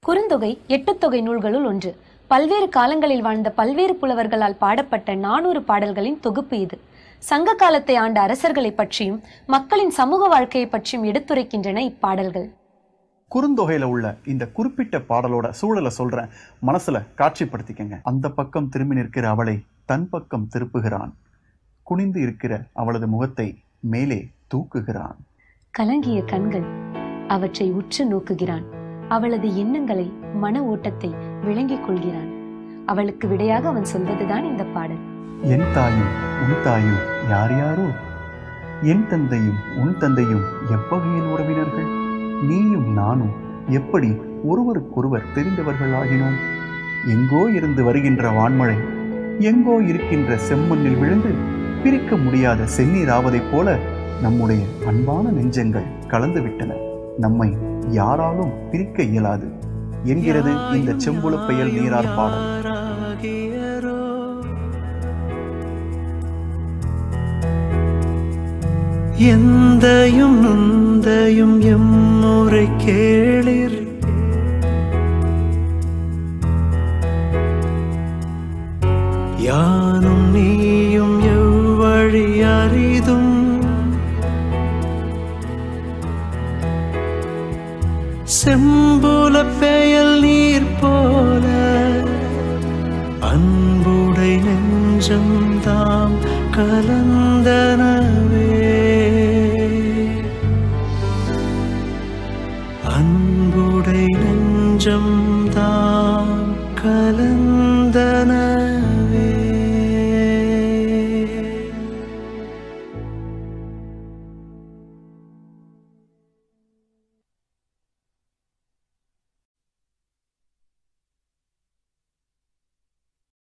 குறுந்தொகை 8 தொகை நூல்களுள் ஒன்று. பல்வேறு காலங்களில் வாழ்ந்த பல்வேறு புலவர்களால் பாடப்பட்ட 400 பாடல்களின் தொகுப்பு இது. சங்க காலத்தை ஆண்ட அரசர்களை பற்றியும் மக்களின் சமூக வாழ்க்கையை பற்றியும் எடுத்துரைக்கின்றன இப்பாடல்கள். குறுந்தொகையில உள்ள இந்த குறிப்பிட்ட பாடலோட சூழலை சொல்றேன், மனசுல காட்சிப்படுத்திக்கங்க. அந்த பக்கம் திரும்பி நிற்கிற அவளை தன் பக்கம் திருப்புகிறான், குனிந்து இருக்கிற அவளது முகத்தை மேலே தூக்குகிறான். கலங்கிய கண்கள் அவற்றை உற்று நோக்குகிறான். அவளது எண்ணங்களை, மன ஓட்டத்தை விளங்கிக் கொள்கிறான். அவளுக்கு விடையாக அவன் சொல்வதுதான் இந்த பாடல். என் தாயும் உன் தாயும் யார் யாரோ, என் தந்தையும் உன் தந்தையும் எவ்வகையின் உறவினர்கள், நீயும் நானும் எப்படி ஒருவருக்கொருவர் தெரிந்தவர்கள் ஆகினோம். எங்கோ இருந்து வருகின்ற வான்மழை எங்கோ இருக்கின்ற செம்மண்ணில் விழுந்து பிரிக்க முடியாத செந்நீராவதைப் போல நம்முடைய அன்பான நெஞ்சங்கள் கலந்து விட்டன. நம்மை யாராலும் பிரிக்க இயலாது என்கிறது இந்த செம்புலப்பெயல் நீரார் பாடல். எந்தையும் நுந்தையும் எம்முறை கேளிர், யானும் நீயும் எவ்வழி அறிதும், செம்புல பெயல் நீர் போல அன்புடை நெஞ்சம் தாம் கலந்து